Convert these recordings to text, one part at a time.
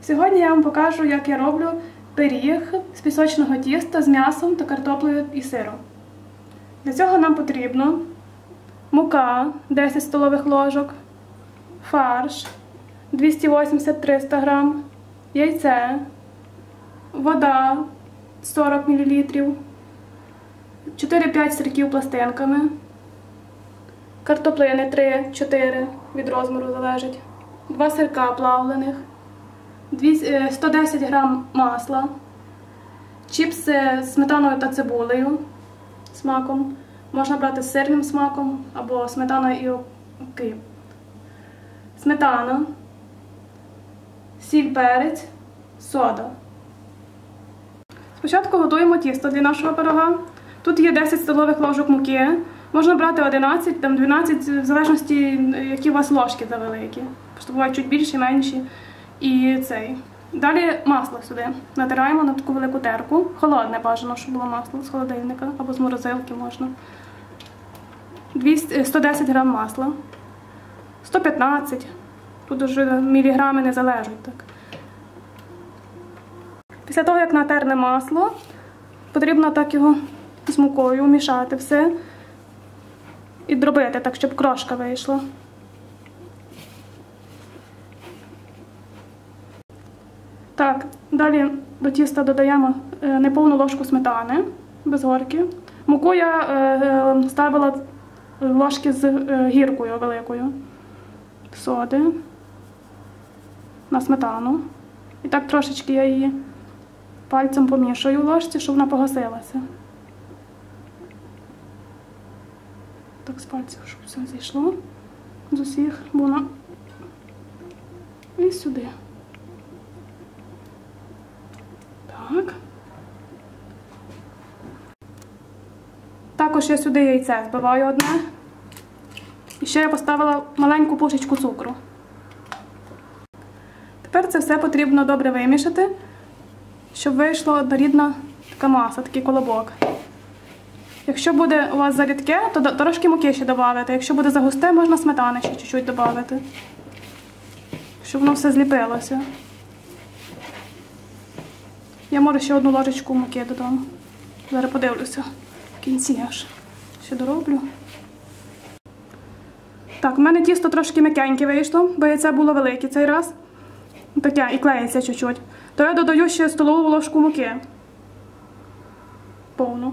Сьогодні я вам покажу, як я роблю пиріг з пісочного тіста з м'ясом та картоплею і сиром. Для цього нам потрібно мука 10 столових ложок, фарш 280-300 г, яйце, вода 40 мл, 4-5 сирків пластинками, картоплини 3-4 від розміру залежить, 2 сирка плавлених, 110 г масла, чіпси з сметаною та цибулею смаком. Можна брати з сирним смаком або сметана і окріп. Сметана, сіль, перець, сода. Спочатку готуємо тісто для нашого пирога. Тут є 10 столових ложок муки. Можна брати 11, 12, в залежності, які у вас ложки завеликі. Просто бувають чуть більші, менші. І цей. Далі масло сюди натираємо на таку велику терку. Холодне бажано, щоб було масло з холодильника або з морозилки можна. 110 г масла. 115. Тут вже міліграми не залежать. Так. Після того, як натерне масло, потрібно так його з мукою мішати все і дробити так, щоб крошка вийшла. Так, далі до тіста додаємо неповну ложку сметани, без горки. Муку я ставила ложки з гіркою великою, соди на сметану. І так трошечки я її пальцем помішую в ложці, щоб вона погасилася. Так з пальців, щоб все зійшло з усіх, бо вона і сюди. Так. Також я сюди яйце збиваю одне. І ще я поставила маленьку пушечку цукру. Тепер це все потрібно добре вимішати, щоб вийшла однорідна така маса, такий колобок. Якщо буде у вас зарідке, то трошки муки ще додати. Якщо буде загусте, можна сметани ще чуть-чуть додати, щоб воно все зліпилося. Я можу ще одну ложечку муки додам. Зараз подивлюся в кінці аж. Ще дороблю. Так, в мене тісто трошки м'якеньке вийшло, бо яйце було велике цей раз. Таке, і клеїться чуть-чуть. То я додаю ще столову ложку муки. Повну.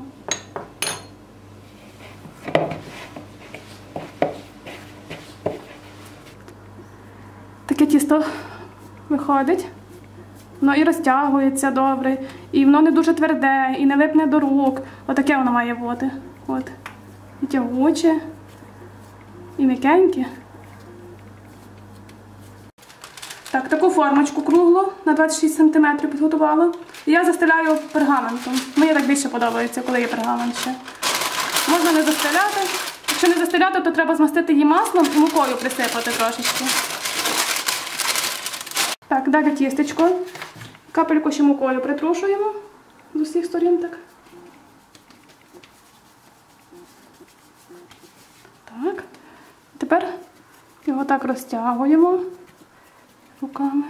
Таке тісто виходить. Воно і розтягується добре, і воно не дуже тверде, і не липне до рук. Отаке воно має бути. От. І тягуче, і м'якеньке. Так, таку формочку круглу на 26 см підготувала. І я застеляю пергаментом. Мені так більше подобається, коли є пергамент ще. Можна не застеляти. Якщо не застеляти, то треба змастити її маслом і мукою присипати трошечки. Так, далі тістечко. Капельку ще мукою притрушуємо з усіх сторін. Так. Так. Тепер його так розтягуємо руками.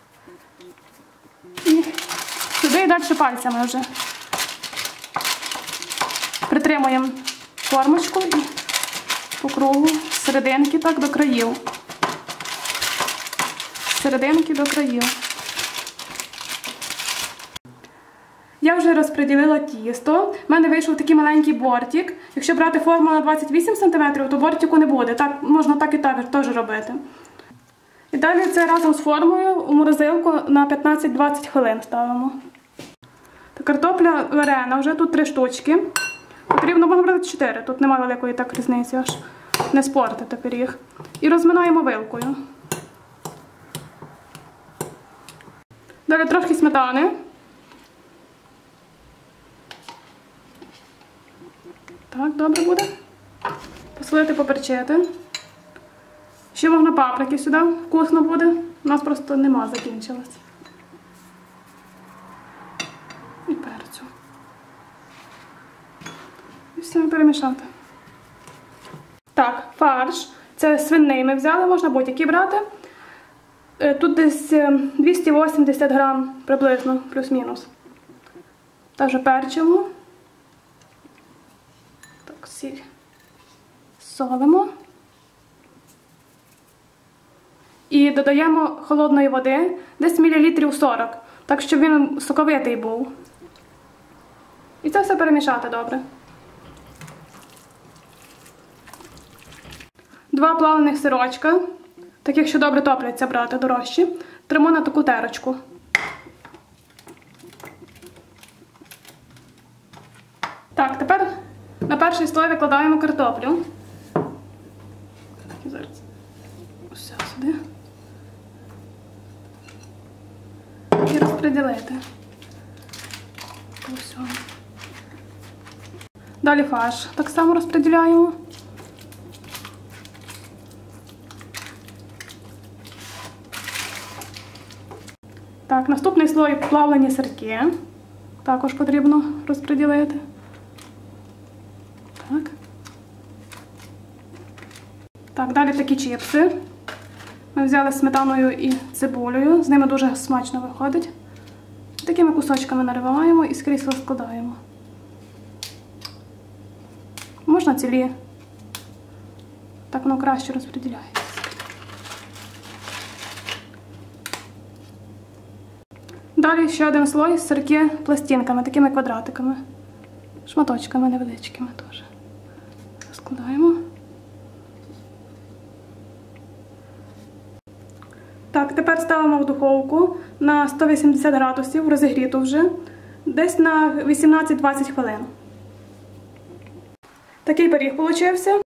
І сюди і далі пальцями вже. Притримуємо формочку і по кругу з серединки так до країв. З серединки до країв. Я вже розподілила тісто. У мене вийшов такий маленький бортик. Якщо брати форму на 28 см, то бортику не буде. Так, можна так і так теж робити. І далі це разом з формою у морозилку на 15-20 хвилин ставимо. Та картопля варена, вже тут 3 штучки. Потрібно можна брати 4, тут немає великої так різниці, аж не спортити пиріг. І розминаємо вилкою. Далі трошки сметани. Так, добре буде. Посолити, поперчити. Ще можна паприки сюди, вкусно буде. У нас просто нема, закінчилось. І перцю. І все перемішати. Так, фарш. Це свиний ми взяли, можна будь-який брати. Тут десь 280 грам приблизно, плюс-мінус. Також перчимо. Так, сіль. Солимо. І додаємо холодної води, десь мілілітрів 40, так щоб він соковитий був. І це все перемішати добре. 2 плавлених сирочка, таких, що добре топляться, брати дорожчі, тримо на таку терочку. Так, тепер на перший слой викладаємо картоплю. Зараз усе сюди. І розподілити. Далі фарш так само розподіляємо. Так, наступний слой плавлені сирки. Також потрібно розподілити. Так. Так, далі такі чіпси. Ми взяли з сметаною і цибулею. З ними дуже смачно виходить. Такими кусочками нариваємо і скрізь розкладаємо. Можна цілі. Так воно краще розподіляється. Далі ще один слой сирки пластинками, такими квадратиками. Шматочками невеличкими теж. Розкладаємо. Так, тепер ставимо в духовку на 180 градусів, розігріту вже, десь на 18-20 хвилин. Такий пиріг получився.